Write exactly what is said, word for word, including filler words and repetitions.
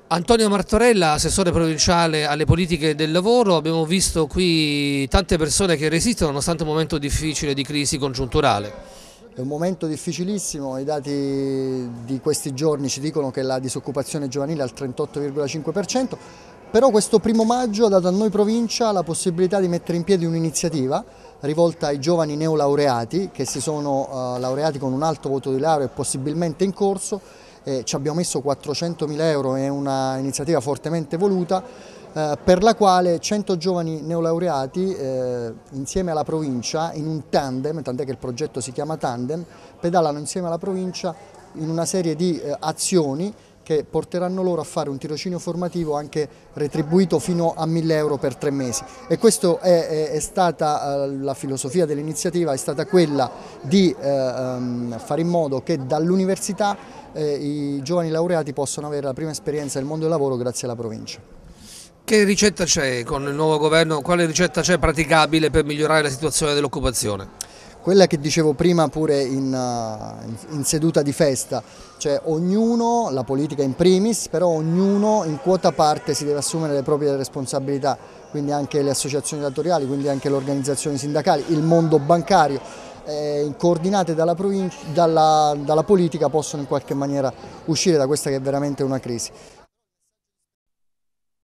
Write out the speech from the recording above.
Antonio Martorella, assessore provinciale alle politiche del lavoro. Abbiamo visto qui tante persone che resistono nonostante un momento difficile di crisi congiunturale. È un momento difficilissimo, i dati di questi giorni ci dicono che la disoccupazione giovanile è al trentotto virgola cinque per cento, però questo primo maggio ha dato a noi provincia la possibilità di mettere in piedi un'iniziativa rivolta ai giovani neolaureati che si sono uh, laureati con un alto voto di laurea e possibilmente in corso. Eh, ci abbiamo messo quattrocentomila euro, è un'iniziativa fortemente voluta eh, per la quale cento giovani neolaureati eh, insieme alla provincia in un tandem, tant'è che il progetto si chiama Tandem, pedalano insieme alla provincia in una serie di eh, azioni che porteranno loro a fare un tirocinio formativo anche retribuito fino a mille euro per tre mesi. E questa è, è, è stata eh, la filosofia dell'iniziativa, è stata quella di eh, um, fare in modo che dall'università eh, i giovani laureati possano avere la prima esperienza del mondo del lavoro grazie alla provincia. Che ricetta c'è con il nuovo governo? Quale ricetta c'è praticabile per migliorare la situazione dell'occupazione? Quella che dicevo prima pure in, uh, in seduta di festa, cioè ognuno, la politica in primis, però ognuno in quota parte si deve assumere le proprie responsabilità, quindi anche le associazioni datoriali, quindi anche le organizzazioni sindacali, il mondo bancario, eh, coordinate dalla, dalla, dalla politica possono in qualche maniera uscire da questa che è veramente una crisi.